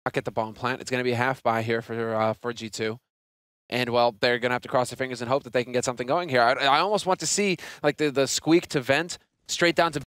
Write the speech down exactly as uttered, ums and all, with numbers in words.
Get the bomb plant. It's going to be a half buy here for uh, for G two. And, well, they're going to have to cross their fingers and hope that they can get something going here. I, I almost want to see, like, the, the squeak to vent straight down to